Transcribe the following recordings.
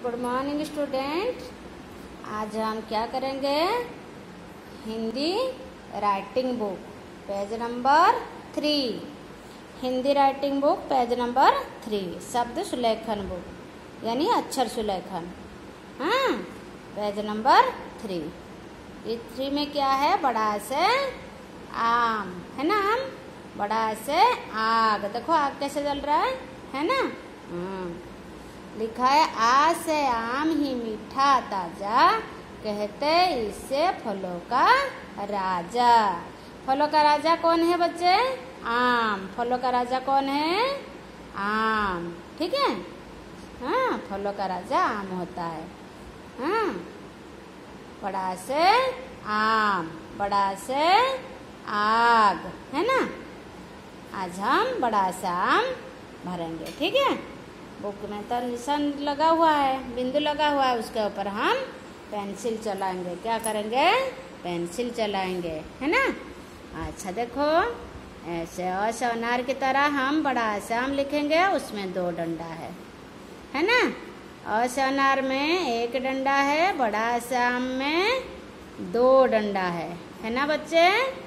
Good morning student. आज हम क्या करेंगे? Hindi writing book page number 3। Hindi writing book page number 3 शब्द सुलेखन बुक यानी अक्षर सुलेखन। हाँ, पेज नंबर 3। इस 3 में क्या है? बड़ा से आम है ना। आम बड़ा से आग। देखो आग कैसे जल रहा है ना। लिखा है आ से आम ही मीठा ताजा, कहते इसे फलों का राजा। फलों का राजा कौन है बच्चे? आम। फलों का राजा कौन है? आम। ठीक है। हाँ, फलों का राजा आम होता है। हाँ, बड़ा से आम, बड़ा से आग है ना। आज हम बड़ा सा आम भरेंगे। ठीक है। बुक में तो निशान लगा हुआ है, बिंदु लगा हुआ है, उसके ऊपर हम पेंसिल चलाएंगे। क्या करेंगे? पेंसिल चलाएंगे है ना। अच्छा देखो, ऐसे और अनार की तरह हम बड़ा सा आम लिखेंगे। उसमें 2 डंडा है ना। और अनार में 1 डंडा है, बड़ा सा आम में 2 डंडा है ना बच्चे।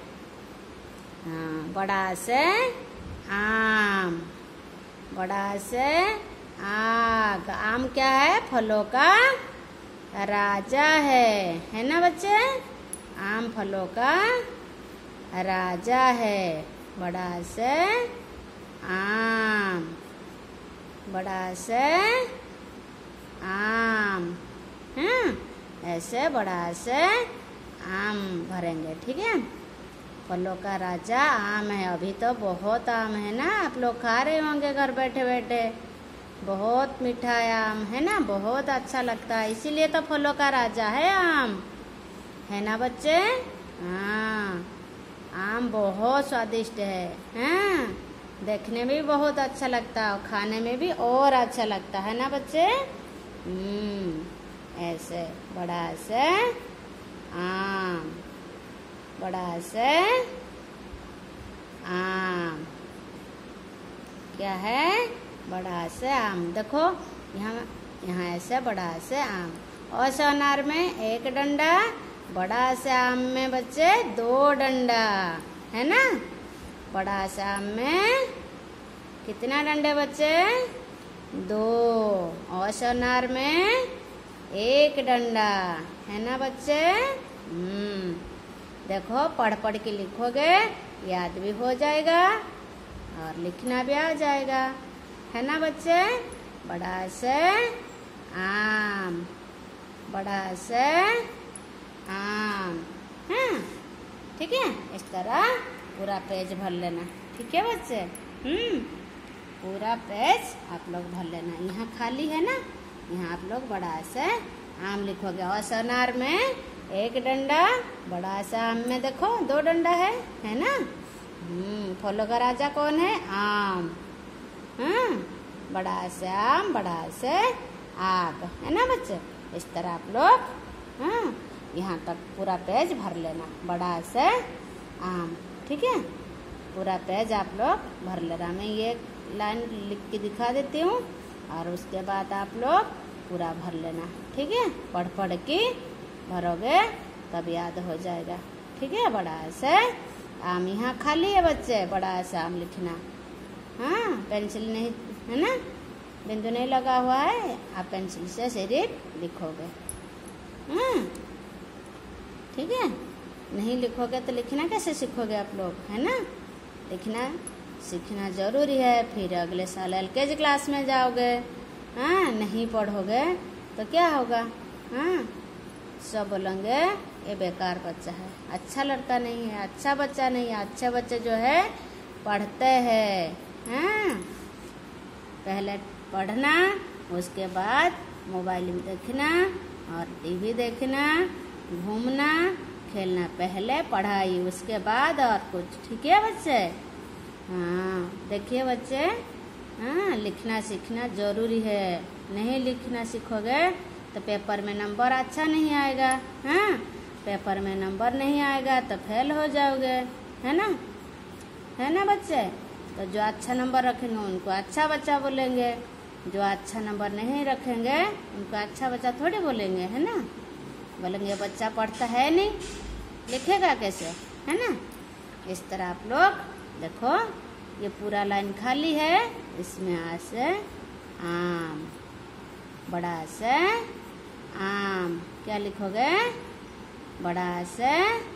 हाँ, बड़ा से आम, बड़ा से आग। आम क्या है? फलों का राजा है ना बच्चे। आम फलों का राजा है। बड़ा से आम, बड़ा से आम। हाँ, ऐसे बड़ा से आम भरेंगे। ठीक है। फलों का राजा आम है। अभी तो बहुत आम है ना, आप लोग खा रहे होंगे घर बैठे बैठे। बहुत मीठा आम है ना, बहुत अच्छा लगता है, इसीलिए तो फलों का राजा है आम, है ना बच्चे। हाँ, आम बहुत स्वादिष्ट है। हाँ, देखने में भी बहुत अच्छा लगता है और खाने में भी और अच्छा लगता है ना बच्चे। ऐसे बड़ा से आम, बड़ा से आम। क्या है? बड़ा से आम। देखो यहाँ ऐसे बड़ा से आम। और से अनार में 1 डंडा, बड़ा से आम में बच्चे 2 डंडा है ना। बड़ा से आम में कितना डंडे बच्चे? 2। और से अनार में 1 डंडा है ना बच्चे। देखो पढ़ पढ़ के लिखोगे, याद भी हो जाएगा और लिखना भी आ जाएगा, है ना बच्चे। बड़ा से आम, बड़ा से आम। हाँ, ठीक है। इस तरह पूरा पेज भर लेना। ठीक है बच्चे। पूरा पेज आप लोग भर लेना। यहाँ खाली है ना, यहाँ आप लोग बड़ा से आम लिखोगे। और अनार में 1 डंडा, बड़ा सा आम में देखो 2 डंडा है ना। फलों का राजा कौन है? आम। हाँ, बड़ा से आम, बड़ा से आग, है ना बच्चे। इस तरह आप लोग यहाँ तक पूरा पेज भर लेना। बड़ा से आम। ठीक है। पूरा पेज आप लोग भर लेना। मैं ये लाइन लिख के दिखा देती हूँ और उसके बाद आप लोग पूरा भर लेना। ठीक है। पढ़ पढ़ के भरोगे तब याद हो जाएगा। ठीक है। बड़ा से आम। यहाँ खाली है बच्चे, बड़ा सा आम लिखना। हाँ, पेंसिल नहीं है ना, बिंदु नहीं लगा हुआ है, आप पेंसिल से सिर्फ लिखोगे। ठीक है। नहीं लिखोगे तो लिखना कैसे सीखोगे आप लोग, है ना। लिखना सीखना जरूरी है, फिर अगले साल LKG क्लास में जाओगे। हाँ, नहीं पढ़ोगे तो क्या होगा? हाँ, सब बोलेंगे ये बेकार बच्चा है, अच्छा लड़का नहीं है, अच्छा बच्चा नहीं है। अच्छे बच्चे जो है पढ़ते हैं। हाँ, पहले पढ़ना, उसके बाद मोबाइल में देखना और टीवी देखना, घूमना, खेलना। पहले पढ़ाई, उसके बाद और कुछ। ठीक है बच्चे। हाँ, देखिए बच्चे। हाँ, लिखना सीखना जरूरी है। नहीं लिखना सीखोगे तो पेपर में नंबर अच्छा नहीं आएगा। हाँ, पेपर में नंबर नहीं आएगा तो फेल हो जाओगे, है ना बच्चे। तो जो अच्छा नंबर रखेंगे उनको अच्छा बच्चा बोलेंगे, जो अच्छा नंबर नहीं रखेंगे उनको अच्छा बच्चा थोड़ी बोलेंगे, है ना। बोलेंगे बच्चा पढ़ता है नहीं, लिखेगा कैसे, है ना। इस तरह आप लोग देखो, ये पूरा लाइन खाली है, इसमें आ से आम, बड़ा से आम, क्या लिखोगे, बड़ा से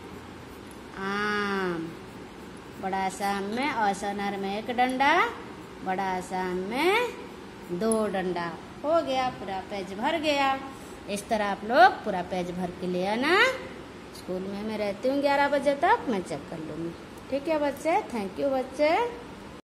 आम। बड़ा सा आम में औसनर में एक डंडा, बड़ा सा आम में 2 डंडा। हो गया, पूरा पेज भर गया। इस तरह आप लोग पूरा पेज भर के ले आना। स्कूल में मैं रहती हूँ 11 बजे तक, मैं चेक कर लूँगी। ठीक है बच्चे, थैंक यू बच्चे।